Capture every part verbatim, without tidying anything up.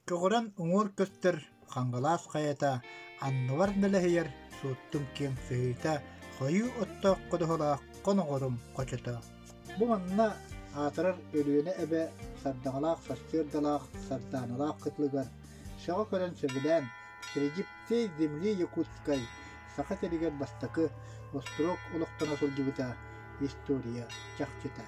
Көғыран ұңыр көстер қаңғалас қайата, аннылар нәләхейер суыттым кем сөйті, қойы отта қодығылақ қонығырым қочыты. Бұ манна атырар өліені әбі сардағалақ, састырдалақ, сарданалақ қытлығар, шаға көрін сөбілән, Средиптей земли Якутской, сақат-әрігер бастақы, острог ұлықтана солдыбыта, история чақчыта.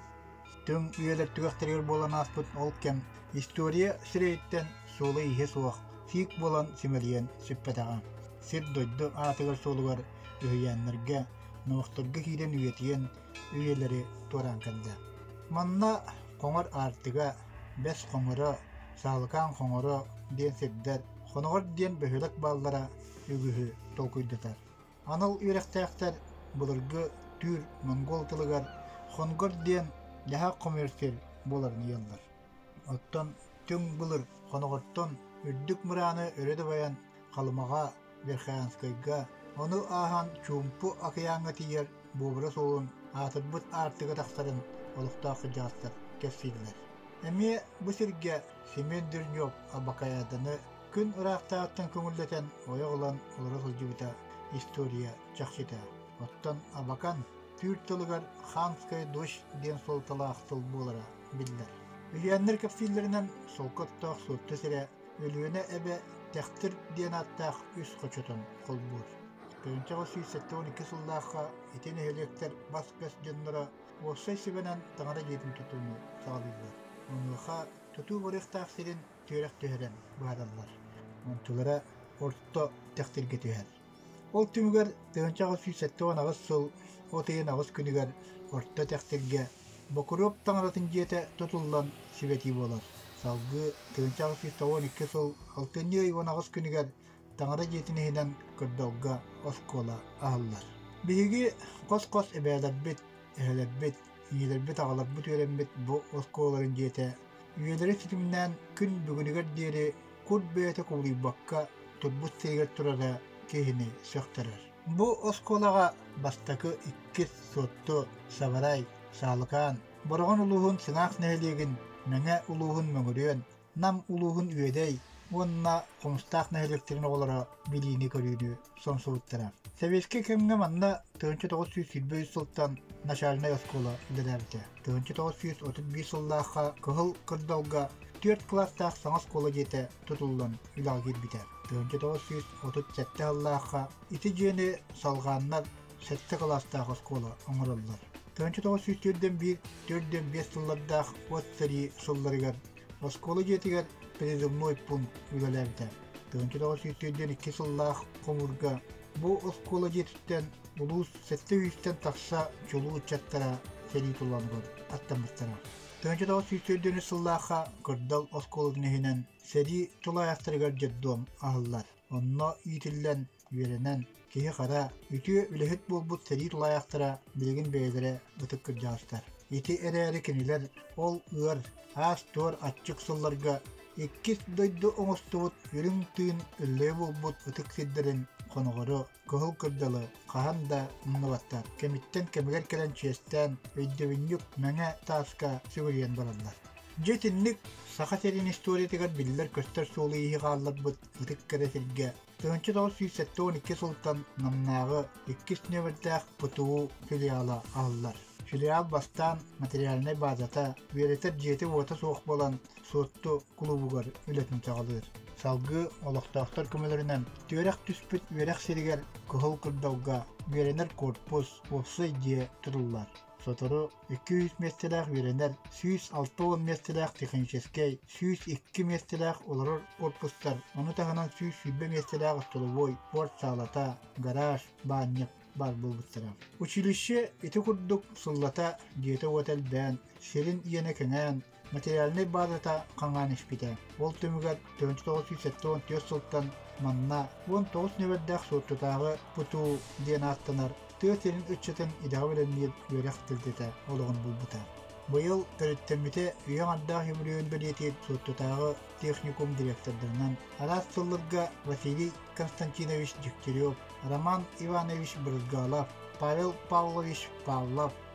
Түң үйелер түгіқтерер болан аспыт ол кем, история сірейттен солы ihe суақ, фик болан симелиен сүппетаға. Сир дойды атығыр солығар үйенлерге, науқтырғы кейден үйетіен үйелері туран кәнді. Манна қоңыр артыға, бәс қоңыры, сағылқан қоңыры ден сірдер, Қонығыр ден бөхілік баллара үгіхі толкүйдетар. Аныл үйректәқтер бұлырғы түр монгол тылығар, қоңғыр ден ләға коммерсел боларын елдер. Оттан түң бұлыр қонығырттан үрдік мұраны өреді баян қалымаға Верхаянскайға, оны ахан чумпу ақияңы тиер бұбыры солын атырбыт артығы тақтарын олықтақы жастар кәсфейлер. Әме бұсірге Семен Дürнёв абақаядыны күн ұрақтағыттан көңілдетен ойығылан олары сылжыбыта история чақшыта. Оттан абакан түр тылығар Ханскай душ ден сол талақтыл болара білдер. Үйеннер кәпсейлерінен сол көттақ сотты сірі өліуіне әбі тәқтір ден аттақ үс қочытын қол бұр. Көнчағы сүйсетті он екі сылдаққа етен әлектер бас бәс жынлара осай себенен таңара жетім тұтуыны сағалыйлар. Онуға тұту бұрықтақ сирен түрек түйерен бағадалар. Онтулара орто тәқтірге түйер. Ол түмігер тығынчағы сүйсетті он ағыз сол, отайын ағыз күнігер орто тәқтірге бокурып таңаратын жете тұтылдан себеті болар. Салғы тығынчағы сүйсетті он екі сол, алтыны он ағыз күнігер таңара жетінейінен күрдауға оскола ағылар. Бейгі қос-қос әбәлер бет, әхелер бет, иелер бет ағалар бұт өрен бет бұ осколарын жете. Үйелері сетімінен күн бүгінігер дері Куд бәйті құлый баққа тұтбұт тегер тұрада кейіні сөқтірір. Бұ осколаға бастақы иккес сотты, саварай, сағылықан, бұрған ұлуғын сыңақ нәйлеген, мәңә ұлуғын мәңірен, нам ұлуғын үйедей, онына қомыстақ нәйлектерін оғылара білейіні көрейді сон сұлыттыра. Сәвеске кемге манна тысяча девятьсот сорок сылттан начальный оскола үлдәрді. тысяча девятьсот отыз бес сыллаққа күхіл күрдауға төрт класстақ саңыз қолы жеті тұтылдан үліға келбітер. тысяча девятьсот отыз жеті сыллаққа ити жені салғаннар жеті класстақ оскола оңырылдар. тысяча девятьсот төрттен бір төрттен бес сыллардақ отсыри сылларығар оскола жетігер призывной пункт үлілерді. тысяча девятьсот төрттен екі сыллақ қомырға Бұл оскола жетіттен ұлыс сәтті үйістен тақса жолу ұтчаттара сәрі тұланғыр аттамыстара. тысяча девятьсот төрттен сыллаққа күрдал осколығынығынан сәрі тұлаяқтырғар жаддуам ағылар. Онына үйтілден үйерінен кейі қара үті үліхет болбұт сәрі тұлаяқтыра білген бәйдері ұтық кіржағыстар. Еті әрі кенелер ол ұғар ас туар атчық сылларға Ekkis doydu oңостубут үрүң тыын үлле болбут ытык сиддерин қонығыры, көхіл кырдалы, қахан да мұнываттар. Кемиттен кемігер келен честен, өйдөвіннік мәңә тааска сүгірген баралар. Жетінлік сақа серин историятығар білдер көстер солы ехі қалар бұд ытык кәресілге. тысяча девятьсот сексен екі сылтан намнағы иккис нөвердәқ бұтуы филиалы алылар. Филиал бастан материальный базата веретер жеті ота соқ болан сотты клубугар үлетін тағалыр. Салғы олықтақтар көмелерінен түрек түспіт верек серігер күхіл күрдауға веренер корпус осы де тұрылар. Сотору екі жүз местеләқ веренер, жүз алтын местеләқ технический, жүз екі местеләқ оларыр корпустар, оны тағынан жүз сүйбе местеләқ столовой, порт салата, гараж, банник бар болбыттыра. Училище ити курдук сыллата диеті отел бән, шерин иене кәңән, материальный базата қаңған ішпеті. Ол түмігер тысяча девятьсот сексен төрт сылттан манна он тоғыз нөвердәқ соттытағы бұту ден аттанар. Төөтерин үтчетін идағы білінмейіп өрек тілдеті олығын бұлбыта. Бұйыл көріттеміте үйен ардақ емілеуін білетет соттытағы техникум директордарынан арас сыллырға Василий Константинович Дегтярев, Роман Иванович Брызгалов, Павел Павлович Павлов,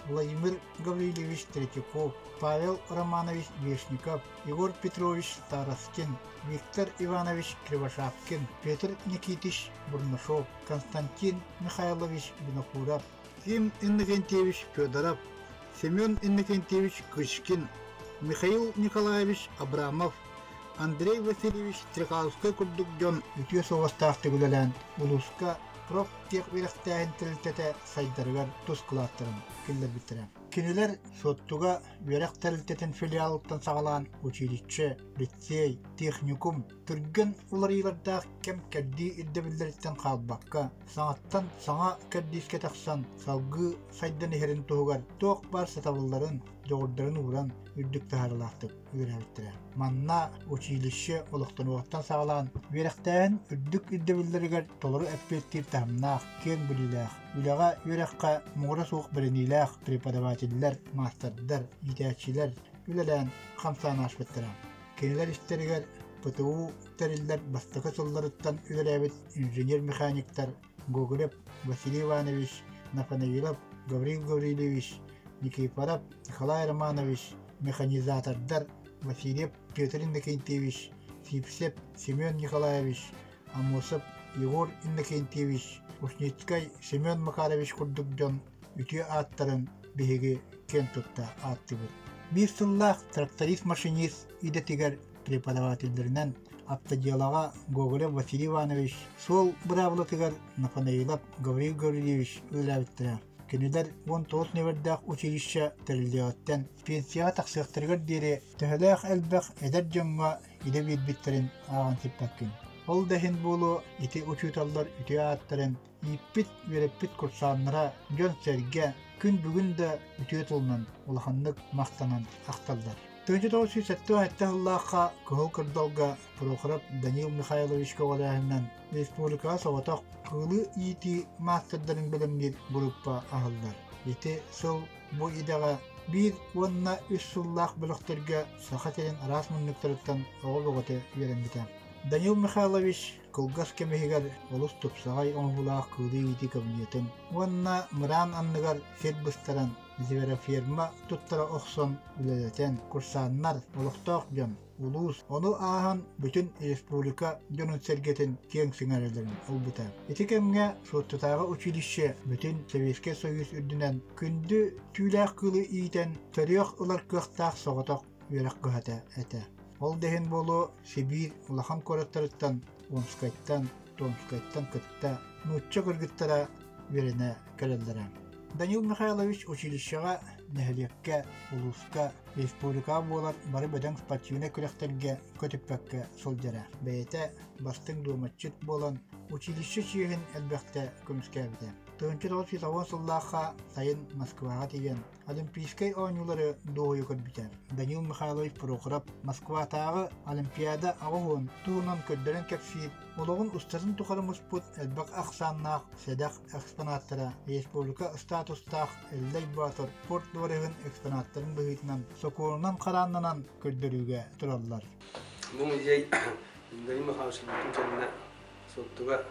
Владимир Гаврилевич Третьяков, Павел Романович Вешников, Егор Петрович Старостин, Виктор Иванович Кривошапкин, Петр Никитич Бурмашов, Константин Михайлович Винокуров, Ким Иннокентьевич Федоров, Семен Иннокентьевич Кышкин, Михаил Николаевич Абрамов, Андрей Васильевич Трекаловский курдугден үтüе соғыстақ төгілелән улуска прок тек верақтайын тірілтеті сайдарығар тұскылаттырын келдер біттірі. Кенелер соттуға верақ тірілтетін филиалыптан сағалан училище, лицей, техникум, түрген уларыйлардағы кем кәдді иддебілдеріттен қалбаққа, саңаттан саңа кәддіске тақсан, салғы сайдан ехерін тұғығар, тоқ бар сатавыларын, жоғырдарын ұғыран, үрдік тағарылақтық үйрәбіттірі. Манна училище олықтан оғыттан сағалан, верақтайын үрдік иддебілдерігер толыры әппеттер тағымнақ, кен біліләқ, үліға үйрәққа мұғыра суық бірініләқ, преподавателлер, мастердар, итәтшілер, үлілән қамсан ашбеттірі. Кенелер істерігер ПТУ тәрілдер бастықы солларыттан үлірәбіт инженер-механиктар Гоголев Василий Иванович, Нафанаилов Гаврил Гаврилевич, Никифоров Николай Романович, механизатордар Васильев Петр Иннокентьевич, Сипсеп Семен Николаевич, Амосов Егор Иннокентьевич, Ушницкай Семен Макарович курдугден үтüе аттарын биһиги кен тутта аттыбыт. Bir сыллах тракторист-машинист идетигер преподавательдеринен автодиалага Гоголев Василий Иванович, сол бравлатыгар Нафанаилов Гаврил Гаврилевич үләбиттірі. Кенелер он тоғыз невердақ училище тәрілдеғаттен пенсияға тақсықтырғыр дере түхіләқ әлбәқ әдәр жоңға иде бейбіттерін аған теппәккен. Ол дәхін болу ити учуталар үте аттарын иппит вереппит курсаннара жон сәрге күн бүгін де үте толынан олаханлық мақтанан ақталдар. тысяча девятьсот шестьдесят аттағыллаққа күхіл кырдалға Прохоров Данил Михайлович Коваляхынан республикаға соғатақ кылы ити мастердарын білімдер группа ағылдар. Ити сыл бұл идаға bir онна үш сыллақ біліқтерге сақатерін арас мұннықтарыттан оғыл оғыты верен бітен. Данил Михайлович кылгас кемехигер олус тупсагай оңгулаах кылы ити кабинетін. Онна мыран анныгар сет бұстаран зевера ферма туттара оқсон үлелетен курсаннар олықтақ жон. Улус оны ахан бүтін республика жонын сергетін кен сіңәрелерін олбыта. Етекемге соттатағы училище бүтін Советский Союз үрдінен күнді түйләқ кылы ийтен төріяқ ұлар көқтақ соғытақ верақ көхәті әті. Ол дәхін болу Сибир улахан кораттарыттан, Омскайттан, Томскайттан кытта, нутча кыргыттара верене кәрелдері. Данил Михайлович училищеға нәхілекке, улуска, республика болар бары бәдән спортивне күләқтерге көтіппәкке солдера. Бәйті бастың думатчыт болан училище чиегін әлбәқті көміскәбіде. тысяча девятьсот шестьдесят второй сыллаққа сайын Москваға теген Олимпийской ойнулары доғойы көрбітер. Данил Михайлович Прохоров Москватағы Олимпиада ағуын туғынан көрдерін кәпсейіп, олығын ұстасын тұқарымыз бұд әлбәқ ақсаннақ сәдәқ экспонаттары республика статустақ әлдей батыр спорт дөрігін экспонаттарын бұғытынан соқуырынан қаранынан көрдіруге тұралар. Бұл музей Данил Михайлович Прохоров соттуға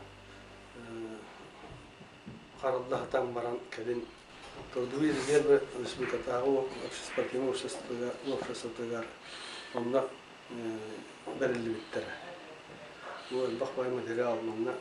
Қарылдақтан баран кәден тұрдуы езгер бір республикатағы спортивный обществотығар онда бәрілі біттірі. Бұл бақпай материал онда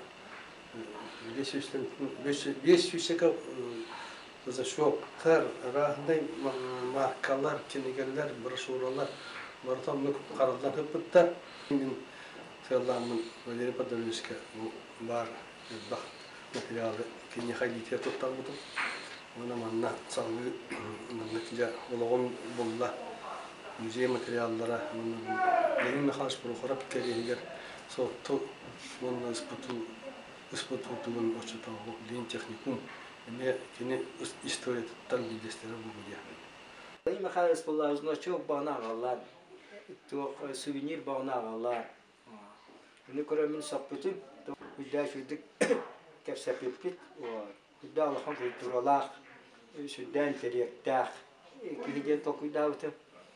бес жүзсекі шоқтар, рахындай маркалар, кенегерлер, брошюралар барытан қарылдан көп біттір. Мен сыйларымын Валерий Подольский бар бақ материалы кенне хайдитер тоттар бұдым. Оны манна саңғы нәтиже олығын болла музей материаллара Данил Михайлович Прохоров кәрегер соқты онна испытуын очытауы лейн техникум әме кене история тұттан бейдестері бұғы. Данил Михайлович Прохоров çok bağına ağırlar, çok suvenir bağına ağırlar. Bunu körəmin sohbetim, hüddə şüddük Kefsepipit, hüddə Allah'ın kültüralaq, süddən teriyəktəq, kihidiyən tokuydavutu.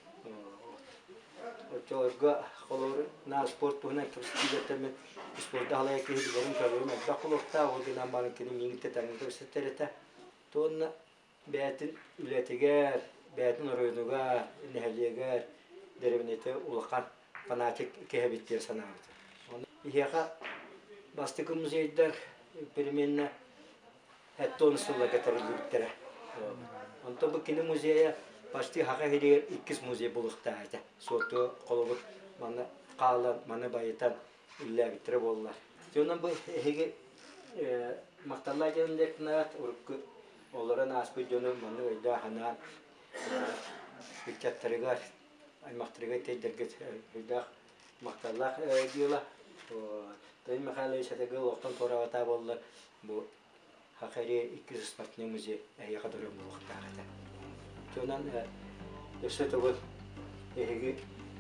Çoğuzga xolori, na sport buhuna kefsepipitəmi, sportda halaya kihidi varın kabirəm, əbdə xolokta, o dinan bana kini mingitə təngin kefsepterete. Toğunna бәтін үлетігер, бәтін оройнуға, нәхелегер, дәребінеті улақан фанатик кәбеттер санағыды. Иеға бастықы музейдер переменна әтті оны сұлла кәтірілді біттері. Онта бұл кені музейя почти хақа херегер иккіз музей болықта әді. Соты қолығыр маны қалан, маны байытан үллә біттері болылар. Сонан бұл әйге мақталла жөніндек нағат ұрыққы оларын аспы жөні маны өйді ханан бүккеттірігер, аймақтырыға тейдергет өйді мақталлақ дейла. Дайын мақалы сәтігі оқтан торавата болылар. Бұл хақари иккіз спортный музей әйе қадырын болықтағыды. Сонан өсі тұғыл әйге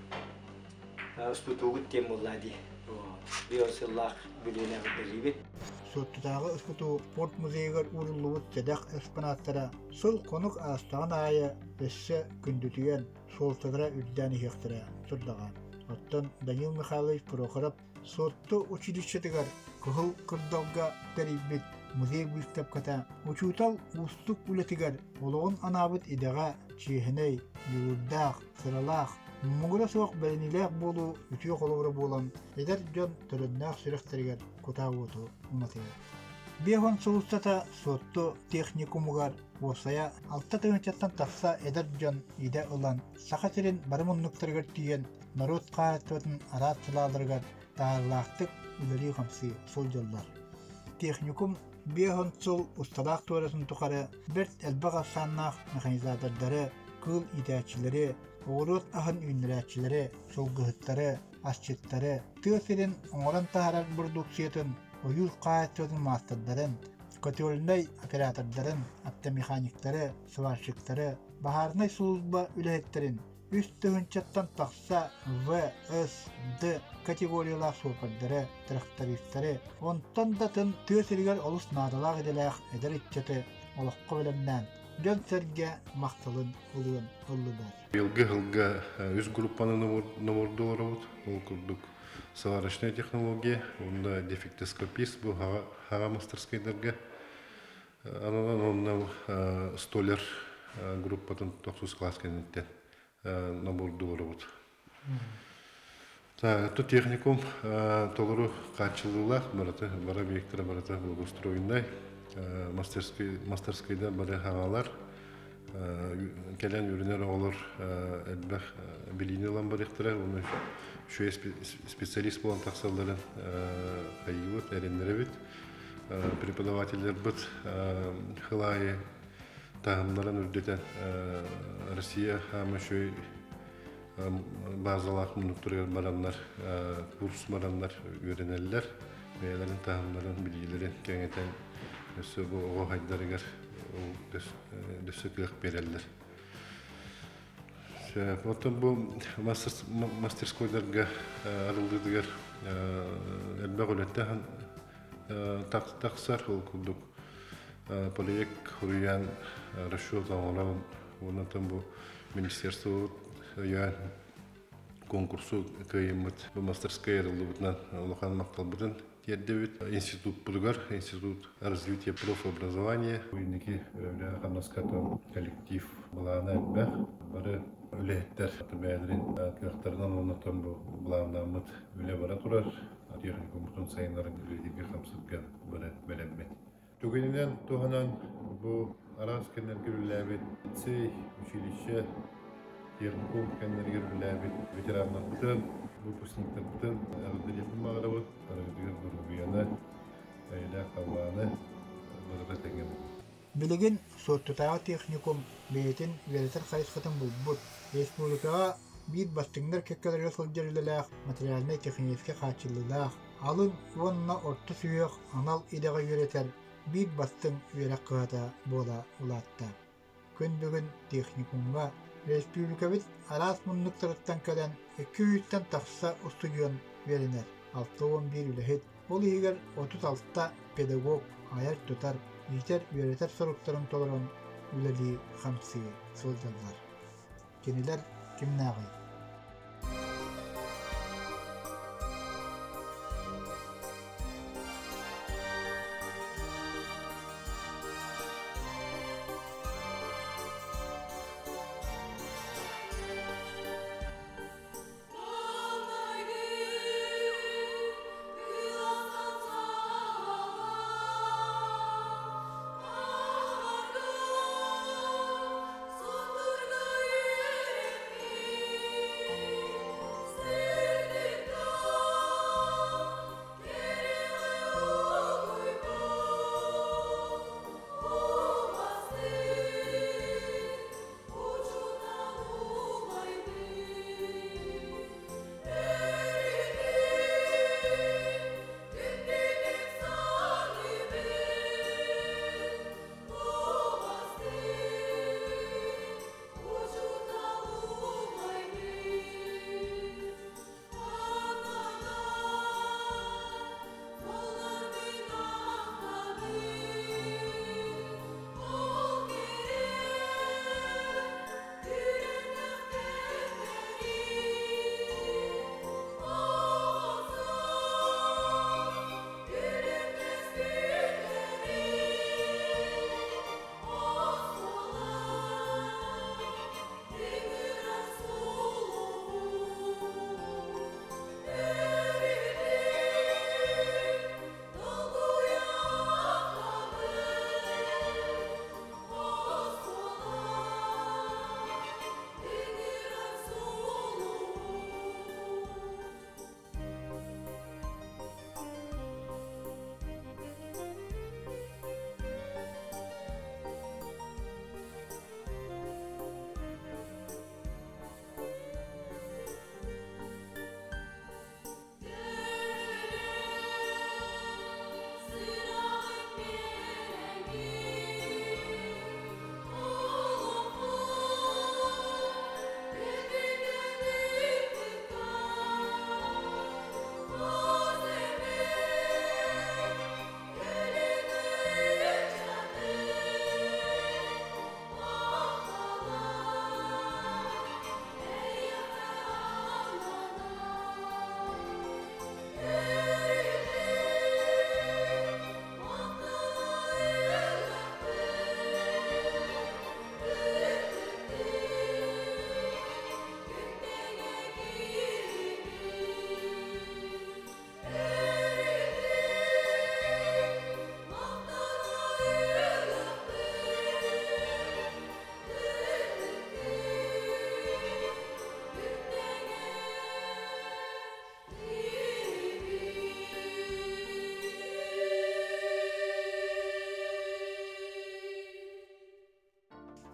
ұспытуғыт тем болады. Биосыллах бүліне ғыдырыбет. Соттағы ұспыту спорт музейгер урылуыт жадақ экспонаттара сол конук астаған айы өссі күндүтіген солтыдыра үрдәні хектіра тұрдаған. Оттан Данил Михайлович Прохоров сотту училищетігер күхіл күрдалға дәрібет музей бұйықтап ката учутал устук үлетігер олығын анабыт идеға чиехіней, юлдақ, сыралақ, мұңғыра соқ бәлініләқ болу үтіе қолығыры болан едер жон түріннәқ сүректергер күтау оту ұнатыгер. Бехон соғыстата сотту техникумугар осая алта төгінчеттен тақса едер жон иде ұлан сақа терен барымыннықтыргер түйен народ қағаттығын арат сылалыргар тағырлақтық үлері қамсы сол жолдар. Техникум бехон сол ұсталақ туарасын тұқары бірт әлбаға саннақ механизатордары, кыл идәчілері, оғырот ахын үйнірәтчілері, солғығыттары, асчеттары, түйесерін оңыран тағарар продукциятын, ойыл қағаттығын мастырдарын, көтөлінай оператордарын, автомеханиктары, сварщиктары, бахарнай сұлызба үләеттерін, үст төгінчеттен тақса В, С, Д категориялар сопардары, трактористтары, онтан датын түйесергер олыс надалақ еделәқ әдір итчеті олыққы білімнен, жөн сәрге мақтылын ұлығын ұлыдар. Елгі-ғылға үз группаны номорды орауыд, ол күрдік сварочная технология, онда дефектоскопист, бұл хаға мастерскайдарға. Анынан онна столер группатын тоқсыз класс кәнеттен номорды орауыд. Тут техникум толыру қатшылылақ, бара бейіктірі бараты благоустроендай, мастерскайда бары хағалар, кәлен үрінер оғылыр әлбәқ білейін олан бар ектірі, оны шөе специалист болан тақсаларын қайы бұд, әрендері бұд, преподавателер бұд, қылайы тағымларын үрдетен Россия хамы шөе базалақ мұнықтырғыр баранлар, курс баранлар үйренелілер, мәйелерін тағымларын білейлерін кәңетен өсі бұл оғы хайдарығар дөсі кілік берелілер. Отын бұл мастерскойдарға арылдырдығар әлбәқ өлетті тақсар ол күлдік проект құруян расчет аңырауын, онатын бұл министерство конкурсу кайымыт мастерская рылыбытынан улахан мақталбытын тердебит институт пудугар, институт развития профобразования. Уйники хамнаскатон коллектив балана бәх бары үлеттер бәдерин көхтардан оннатон бу баланамыт үле бара турар. Техникумтун сайынларын үледеге хамсыткан бары белембет. Түгенинен туганан бу арас кеннерге үләбет лицей, училище техникум кеннерге үләбет ветераннар бутын, выпускниктер бутын, әрділетін мағырабыт, әрділер дұрғияны, әйлі қалғаны бұрғы тәңген. Білеген соттутағы техникум бейтін веретер қайысқатын бұлбұт. Республикаға бейт бастыңдар кеккелерге солдеріліләқ, материаліне техническе қачылыләқ. Алын онына орты сүйек анал идаға веретер, бейт бастың верек қығата бола ұлатта. Күн бүгін техникумға Республика бит арас мұннықтырыттан кәлен екі жүзден тақса устудион веренер. алты он бир үліхет. Ол егер отыз алтыда педагог аяр тұтар, етер веретер сұрықтарын толырын үләли қамсы солдалар. Кенелер кімнағай?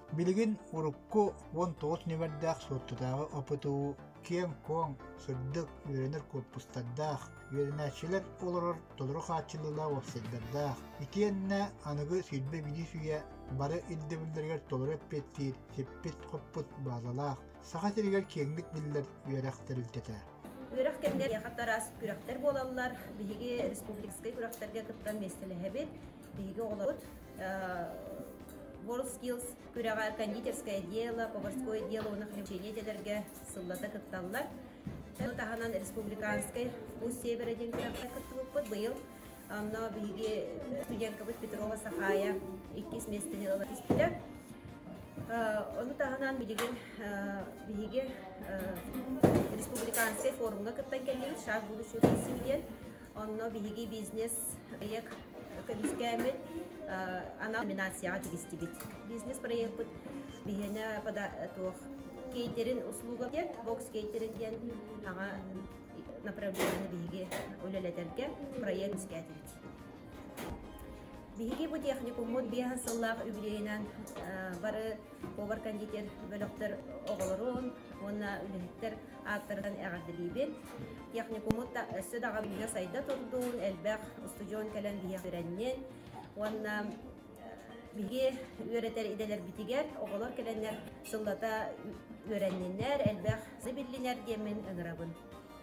Билигин урукку он тоос нибердах соттутагы опытуу кем коң сырдык үйренер корпустардах үйренәчилер олорор толору хаачылыла офсетдардах итиенне аныгы сүйдбе бидисүйе бары илдебилдергер толору эппеттир сеппет коппут базалах саха теригер кеңгит биллер үйрәхтерилтете. Үйрәк кемдер яхаттарас күрәктер болалар, биһиге республикаскай күрәктерге кыттан местелеһебит, биһиге олорут WorldSkills күрәгә кондитерское дело, поварское дело уных ученияләргә сыллата кытталлар. Таханан республиканскай вкус севера ден күрәктер кыттылыппыт быйыл. Амна биһиге студентка бит Петрова Сахая иккис местеле олар испитә. Onu tahanan bilgin bihiге республиканский форумга кыттан келген шаг будущего симден онно биһиги бизнес як комиссиямет ана номинацияга тигистибит бизнес проект бит биһене пада тох кейтерин услуга ден бокс кейтерин ден ага направление биһиги өлелетерге проект скатит биһиги бу техникуммут биһа сыллах үбилейнен бары повар кондитер бөлөктөр оголорун онна үлеттер аттардан эгардилибин техникуммут та өсөдага биһиге сайда турдун элбэх студион келен биһа береннен онна биһиге үйрөтер иделер битигер оголор келеннер сыллата үйренненнер элбэх зыбиллинер демен ыңырабын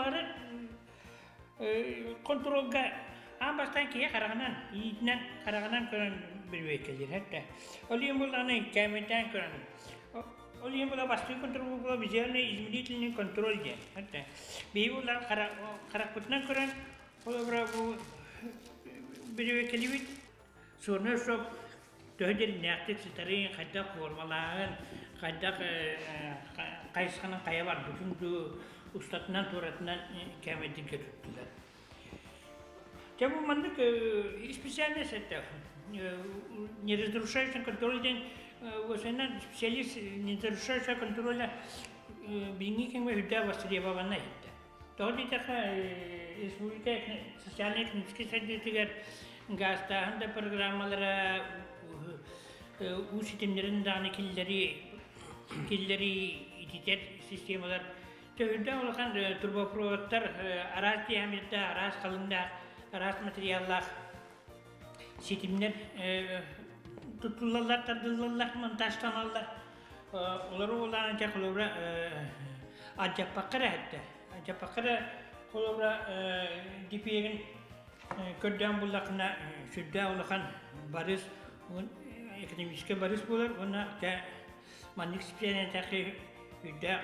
контролга Ambastan kiye karaгаnan, iyiden karaгаnan kören bir vekildir hatta. Oluyum bulanın keminden kören. Oluyum bula bastı kontrol bula bizlerle İzmirli'nin kontrol diye hatta. Bir bulan kara karakutnan kören. Ola bu bir vekili sonra çok dördür niyaktık sitarın hatta formaların hatta kayıskanın kaya var. Bütün bu ustatından turatından kemedin tuttular. Тему мандык специальность это не разрушающий контроль день восемнадцать специалист не разрушающий контроля бинникин мы всегда востребованы это. Тогда такая республика социально-экономический содействие гаста анда программалара уситимлерин даны киллери киллери ититет системалар төгүндө улган турбопроводтар арас диаметрда арас калыңда Rast materiallar, sitimler, tutulurlar, tadılırlar, montajlanırlar. Onları olanacak olara acaba bakara hatta. Acaba bakara olara dipiyerin kördüğün bulakına sürdüğü olakan barış, ekonomik barış bulur. Ona da manlık spesiyene takı sürdüğü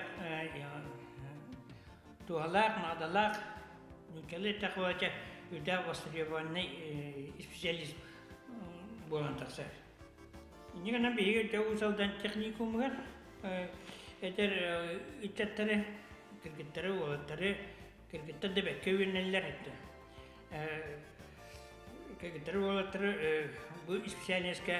tuğalar, mağdalar, nükleer takıvacak. Üda востребованный специалист болан такса. Нигана биге тәүсалдан техникумга этер иттәттәре киргиттәре олаттары киргиттәр дә көвеннәләр әйтте. Киргиттәр олаттары бу специалистка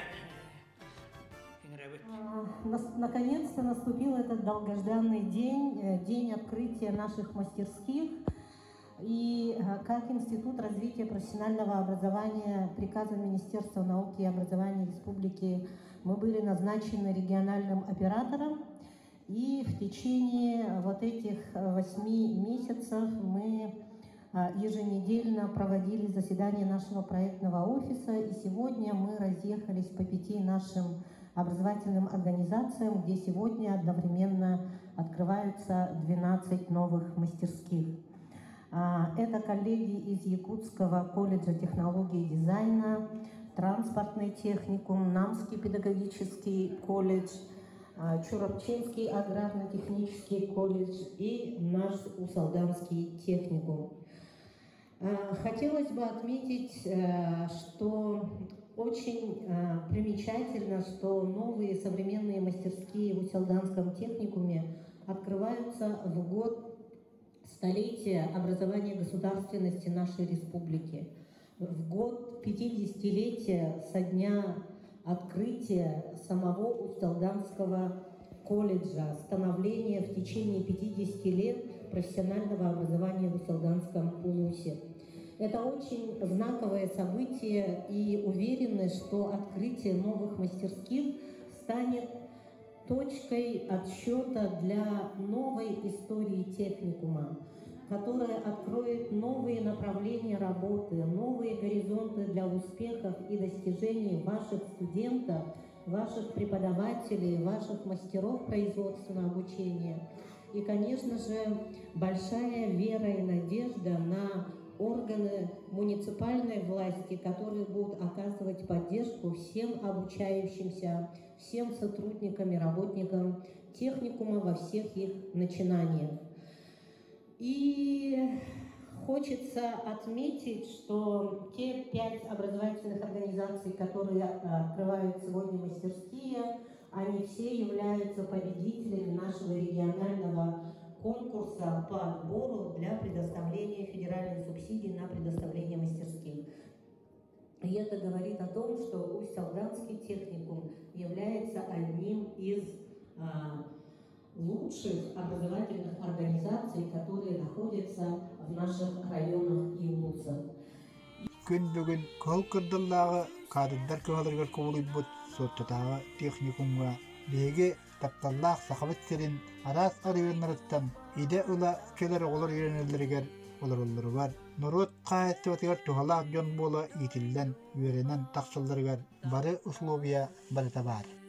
Наконец-то наступил этот долгожданный день, день открытия наших мастерских. И как Институт развития профессионального образования приказом Министерства науки и образования Республики мы были назначены региональным оператором. И в течение вот этих восьми месяцев мы еженедельно проводили заседания нашего проектного офиса. И сегодня мы разъехались по пяти нашим образовательным организациям, где сегодня одновременно открываются двенадцать новых мастерских. Это коллеги из Якутского колледжа технологии и дизайна, транспортный техникум, Намский педагогический колледж, Чурапчинский аграрно-технический колледж и наш Усалданский техникум. Хотелось бы отметить, что очень примечательно, что новые современные мастерские в Усалданском техникуме открываются в год столетия образования государственности нашей республики, в год пятидесятилетия со дня открытия самого Усталданского колледжа, становления в течение пятидесяти лет профессионального образования в Усталданском улусе. Это очень знаковое событие, и уверены, что открытие новых мастерских станет точкой отсчета для новой истории техникума, которая откроет новые направления работы, новые горизонты для успехов и достижений ваших студентов, ваших преподавателей, ваших мастеров производственного обучения. И, конечно же, большая вера и надежда на органы муниципальной власти, которые будут оказывать поддержку всем обучающимся, всем сотрудникам и работникам техникума во всех их начинаниях. И хочется отметить, что те пять образовательных организаций, которые открывают сегодня мастерские, они все являются победителями нашего регионального конкурса по отбору для предоставления федеральной субсидии на предоставление мастерских. И это говорит о том, что Усть-Салдатский техникум является одним из а, лучших образовательных организаций, которые находятся в наших районах и вузах. Күн бүгін кол кырдыллағы кадырдар кығалыргар ковулуйбут соттатағы техникумға беге тапталлақ сақабыт серин арас арыйынырыттан иде ұла келер олар үйренелерігер олар-олары бар. Нұрот қайетті батығар тухалақ жон бола етілден үйренен тақсылдыргар бары условия барыта бар.